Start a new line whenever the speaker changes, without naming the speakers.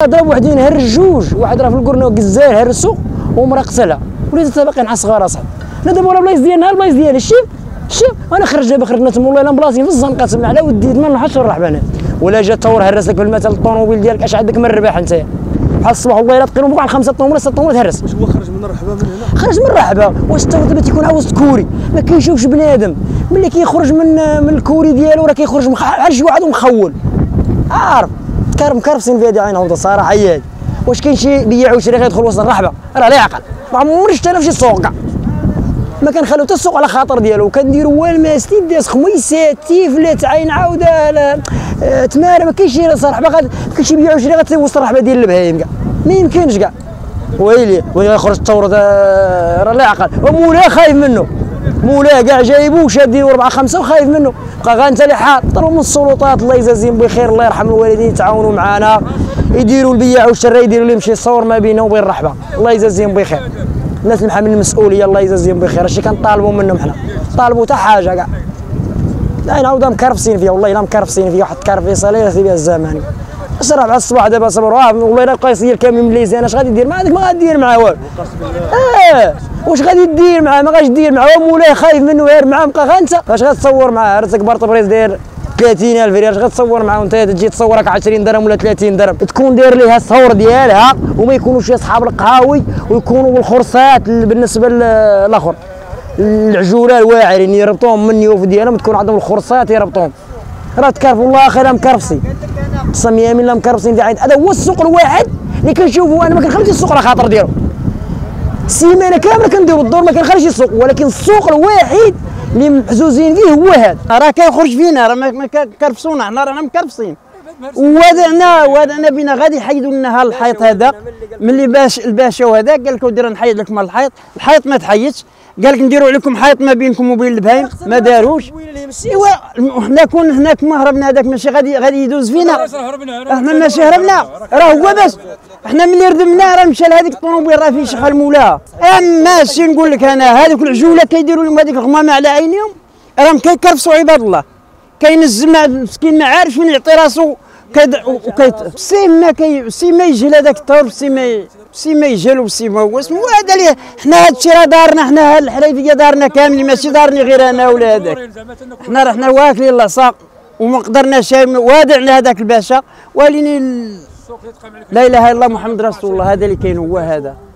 ضرب وحدين هرج جوج، واحد راه في القرنه وقزال هرسو ومرا قتلها وليت باقيين على الصغار اصاحبي. حنا دابا ولا البلايص ديالنا البلايص ديالي شوف انا خرج دابا خرجنا تما والله الا بلاصتي في الزنقه تما على ودي ما نروحش نرحب انا ولا جا ثور هرس لك بالمثل الطوموبيل ديالك اش عندك من الرباح انت بحال الصباح والله الا تقيلوا بقى 5 طوموبيل 6 طوموبيل هرس.
واش هو خرج من الرحبه من هنا؟
خرج من الرحبه. واش الثور دابا تيكون عاوز كوري ما كيشوفش بنادم ملي كيخرج من الكوري ديالو راه كيخرج بحال شي واحد مخول عارف مكرفسين فيها دي عين عوضه صراحه هي. واش كاين شي بياع وشري غيدخل وسط الرحبه راه لا يعقل. ما عمرني شفت انا في شي سوق كاع ما كنخليو حتى السوق على خاطر ديالو كنديروا والماستين داز خميسات تيفلات عين عاوده تماره ما كاينش شي صراحه باغا كاين شي بياع وشري غتسيب وسط الرحبه ديال البهايم كاع ما يمكنش كاع. ويلي يخرج الثور راه لا يعقل ومولاه خايف منه مولاه كاع جايبوه شادين 4 5 وخايف منه بقى غير انت اللي حاط. طلبوا من السلطات الله يجازيهم بخير الله يرحم الوالدين يتعاونوا معنا يديروا البياع والشراء يديروا لهم شي صور ما بينه وبين الرحبه الله يجازيهم بخير. الناس اللي محاملين المسؤوليه الله يجازيهم بخير هادشي كنطالبوا منهم حنا طالبوا حتى حاجه كاع لا نعاودوا مكرفسين فيها والله الا مكرفسين فيها واحد الكرفيصه لا يرثي بها الزمان. صرا على الصباح دابا صبروا والله الا بقى يصير كامل من ليزان اش غادي دير مع هذاك ما غادي دير معاه والو. واش غادي دير معاه ما غاديش دير معاه ومولاه خايف منه غير معاه بقى غير انت فاش غتصور معاه راسك بارت بريز داير 30,000 ريال اش غتصور معاه وانت تجي تصورك 20 درهم ولا 30 درهم تكون داير ليها الصور ديالها وما يكونوش اصحاب القهاوي ويكونوا بالخرصات بالنسبه للاخر العجوله الواعرين يربطوهم من النيوف ديالهم تكون عندهم الخرصات يربطوهم راه تكرف والله خير مكرفسين قسم يمين لا مكرفسين هذا هو السوق الواحد اللي كنشوفوا انا ما كنخليش السوق على خاطر ديالو السيمانه كامله كنديروا الدور ما كنخليش السوق ولكن السوق الواحد اللي محزوزين فيه هو هذا راه كيخرج فينا راه ما كرفسونا حنا رانا مكرفسين وادعنا بينا غادي يحيدوا لنا الحيط هذا ملي الباشا وهذا قال لكم دير نحيد لكم الحيط ما تحيدش قال لك نديروا عليكم حيط ما بينكم وبين البهايم ما داروش. ايوا حنا كون هناك ما هربنا هذاك ماشي غادي يدوز فينا احنا ماشي هربنا راه هو بس احنا ملي ردمنا راه مشى لهذيك الطوموبيل راه فيه شحال مولاها اما شي نقول لك انا هذوك العجوله كيديروا لهم هذيك الغمامه على عينيهم راهم كيكرفسوا عباد الله. كاين الزمع مسكين ما عارف فين يعطي راسو سي ما يجهل هذاك الثور سي ما يجهل وسي ما هو اسمه هذا اللي حنا هذا الشيء راه دارنا حنا الحريفيه دارنا كاملين ماشي دارني غير انا ولا هذاك حنا واكلين العصا وما قدرناش وادعنا هذاك الباشا ولكن لا اله الا الله محمد رسول الله هذا اللي كاين هو هذا.